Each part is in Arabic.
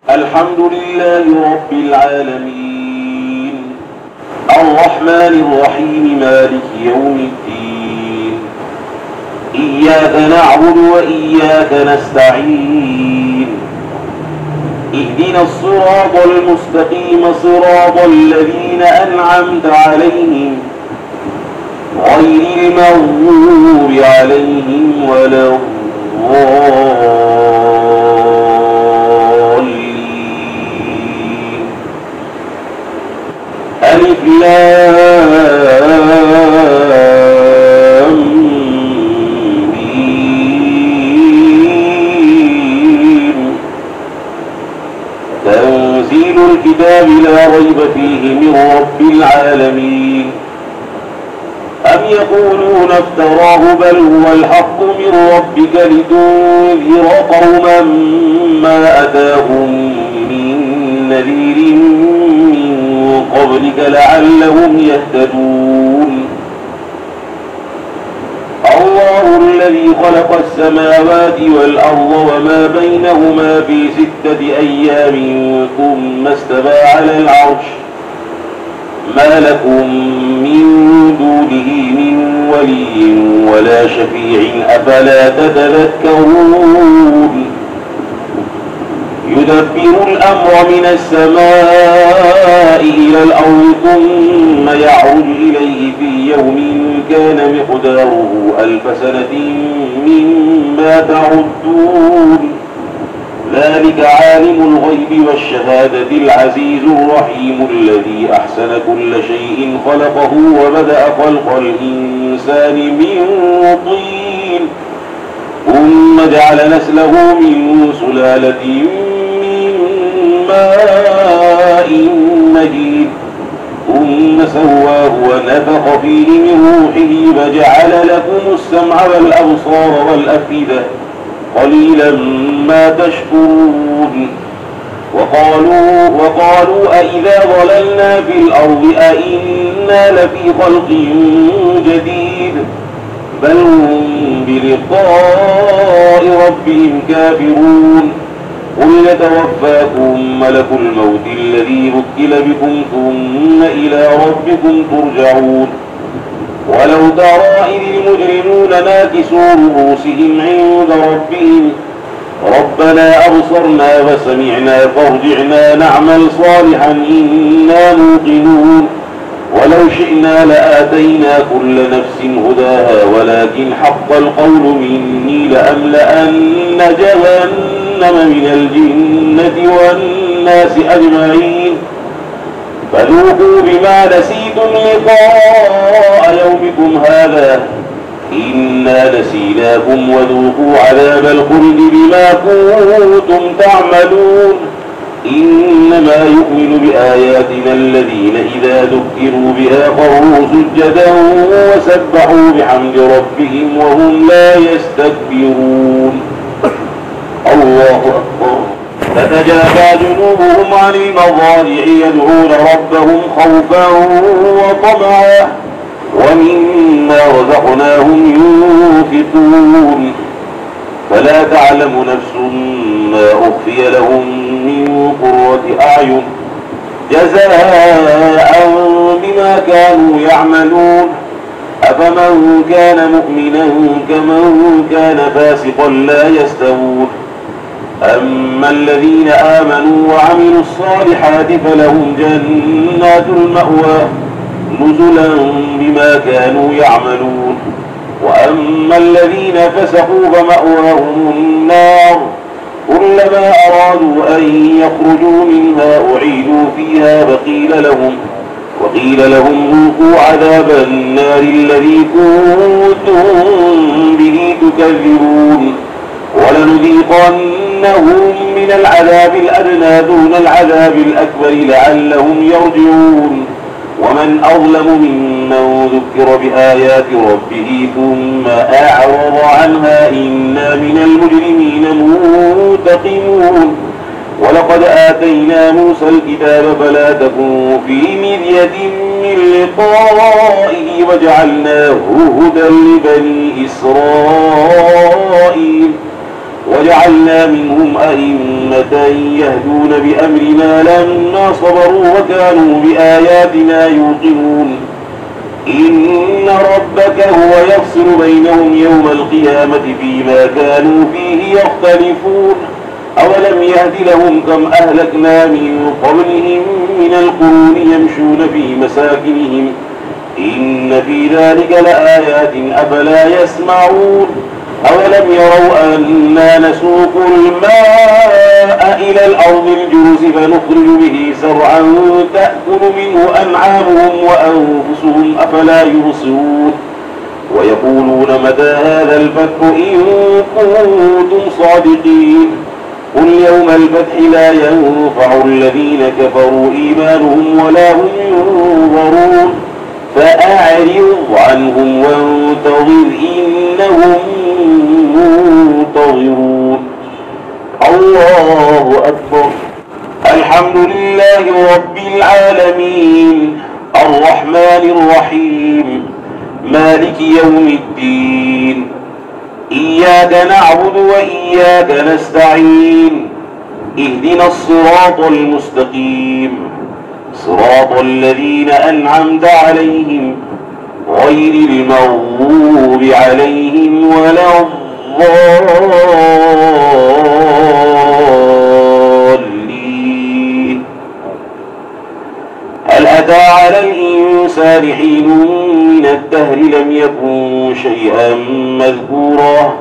الحمد لله رب العالمين الرحمن الرحيم مالك يوم الدين إياك نعبد وإياك نستعين اهدنا الصراط المستقيم صراط الذين أنعمت عليهم غير المغضوب عليهم ولا الضالين. ألف لام ميم تنزيل الكتاب لا ريب فيه من رب العالمين. أم يقولون افتراه بل هو الحق من ربك لتنذر قوما ما أتاهم من نذير من قبلك لعلهم يهتدون. الله الذي خلق السماوات والأرض وما بينهما في 6 أيام ثم استوى على العرش ما لكم من دونه من ولي ولا شفيع أفلا تتذكرون. يدبر الأمر من السماء إلى الأرض ثم يعرج إليه في يوم كان مقداره 1000 سنة مما تعدون. ذلك عالم الغيب والشهادة العزيز الرحيم الذي أحسن كل شيء خلقه وبدأ خلق الإنسان من طين ثم جعل نسله من سلالة من ماء مهين ثم سواه ونفخ فيه من روحه وجعل لكم السمع والأبصار والأفئدة قليلا ما تشكرون. وقالوا أئذا ضللنا في الأرض أئنا لفي خلق جديد بل هم بلقاء ربهم كافرون. قل يتوفاكم ملك الموت الذي وكل بكم ثم إلى ربكم ترجعون. ولو ترى إذ المجرمون ناكسوا رؤوسهم عند ربهم ربنا أبصرنا وسمعنا فارجعنا نعمل صالحا إنا موقنون. ولو شئنا لآتينا كل نفس هداها ولكن حق القول مني لأملأن جهنم من الجنة والناس أجمعين. فذوقوا بما نسيتم لقاء يومكم هذا إنا نسيناكم وذوقوا عذاب الخلد بما كنتم تعملون. إنما يؤمن بآياتنا الذين إذا ذكروا بها خروا سجدا وسبحوا بحمد ربهم وهم لا يستكبرون. الله أكبر. تتجافى جنوبهم عن المضاجع يدعون ربهم خوفا وطمعا ومما رزقناهم ينفقون. فلا تعلم نفس ما أخفي لهم من قرة أعين جزاء بما كانوا يعملون. أفمن كان مؤمنا كمن كان فاسقا لا يستوون. أما الذين آمنوا وعملوا الصالحات فلهم جنات المأوى نزلا بما كانوا يعملون. وأما الذين فسقوا فمأواهم النار كلما أرادوا أن يخرجوا منها أعيدوا فيها وقيل لهم ذوقوا عذاب النار الذي كنتم به تكذبون. ولنذيقنهم من العذاب الأدنى دون العذاب الأكبر لعلهم يرجعون. ومن أظلم ممن ذكر بآيات ربه ثم أعرض عنها إنا من المجرمين منتقمون. ولقد آتينا موسى الكتاب فلا تكن في مرية من لقائه وجعلناه هدى لبني إسرائيل. وجعلنا منهم أئمة يهدون بأمرنا لما صبروا وكانوا بآياتنا يوقنون إن ربك هو يفصل بينهم يوم القيامة فيما كانوا فيه يختلفون أولم يهد لهم كم أهلكنا من قبلهم من القرون يمشون في مساكنهم إن في ذلك لآيات أفلا يسمعون أولم يروا أنا نسوق الماء إلى الأرض الجرز فنخرج به زرعا تأكل منه أنعامهم وأنفسهم أفلا يبصرون ويقولون متى هذا الفتح إن كنتم صادقين قل يوم الفتح لا ينفع الذين كفروا إيمانهم ولا هم ينظرون فأعرض عنهم وانتظر إنهم منتظرون الله أكبر الحمد لله رب العالمين الرحمن الرحيم مالك يوم الدين إياك نعبد وإياك نستعين اهدنا الصراط المستقيم صراط الذين أنعمت عليهم غير المغضوب عليهم ولا الضالين هل أتى على الإنسان حين من الدهر لم يكن شيئا مذكورا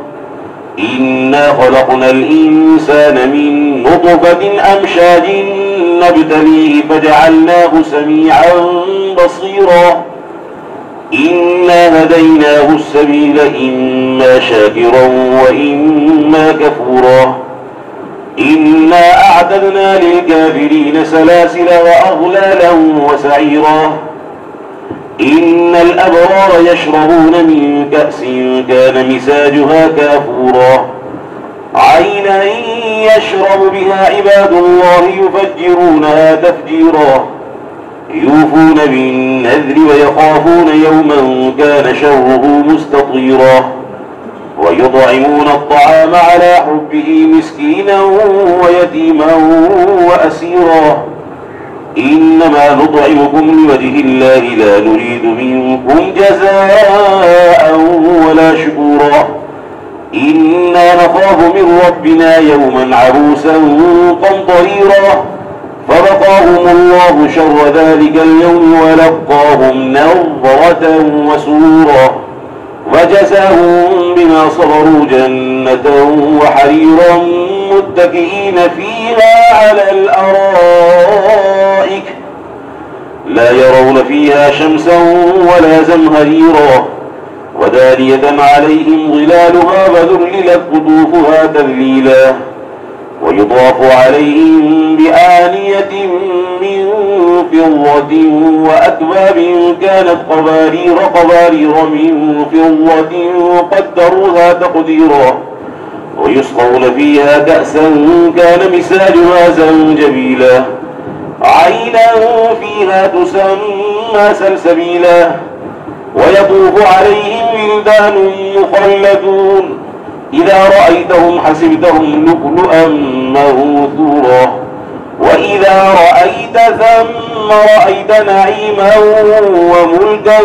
إنا خلقنا الإنسان من نطفة أمشاج نبتليه فجعلناه سميعا بصيرا إنا هديناه السبيل إما شاكرا وإما كفورا إنا أعتدنا للكافرين سلاسل وأغلالا وسعيرا إن الأبرار يشربون من كأس كان مزاجها كافورا عينا يشرب بها عباد الله يفجرونها تفجيرا يوفون بالنذر ويخافون يوما كان شره مستطيرا ويطعمون الطعام على حبه مسكينا ويتيما وأسيرا إنما نطعمكم لوجه الله لا نريد منكم جزاء ولا شكورا إنا نخاف من ربنا يوما عبوسا قمطريرا فوقاهم الله شر ذلك اليوم ولقاهم نظرة وسرورا وجزاهم بما صبروا جنة وحريرا متكئين فيها على الأرائك لا يرون فيها شمسا ولا زمهريرا ودانية عليهم ظلالها فذللت قطوفها تذليلا ويطاف عليهم بآنية من فضة وأكواب كانت قوارير من فضة قدروها تقديرا ويسقون فيها كأسا كان مزاجها زنجبيلا عينا فيها تسمى سلسبيلا ويطوف عليهم ولدان مخلدون إذا رأيتهم حسبتهم لؤلؤا منثورا وإذا رأيت ثم رأيت نعيما وملكا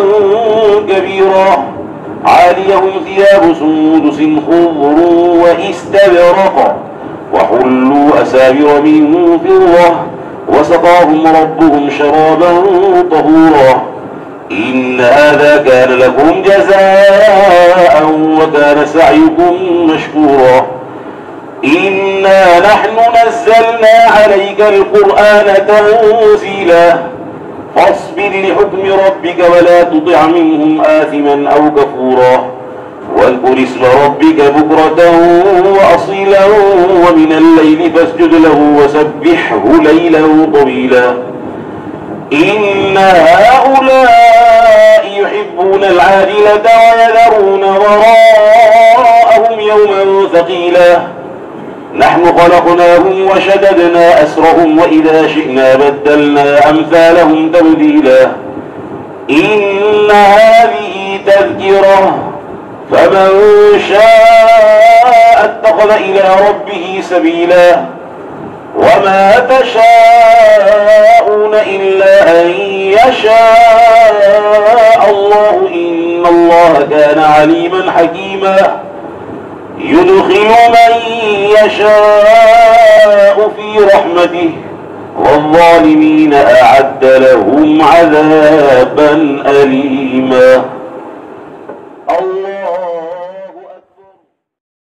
كبيرا عاليهم ثياب سندس خضر واستبرق وحلوا أساور من فضة وسقاهم ربهم شرابا طهورا إن هذا كان لكم جزاء وكان سعيكم مشكورا إنا نحن نزلنا عليك القرآن تنزيلا فاصبر لحكم ربك ولا تطع منهم آثما أو كفورا واذكر اسم ربك بكرة وأصيلا ومن الليل فاسجد له وسبحه ليلا طويلا إن هؤلاء يحبون العاجلة ويذرون وراءهم يوما ثقيلا نحن خلقناهم وشددنا أسرهم وإذا شئنا بدلنا أمثالهم تبديلا إن هذه تذكرة فمن شاء اتخذ إلى ربه سبيلا وما تشاءون إلا أن يشاء الله إن الله كان عليما حكيما يدخل من يشاء في رحمته والظالمين أعد لهم عذابا أليما.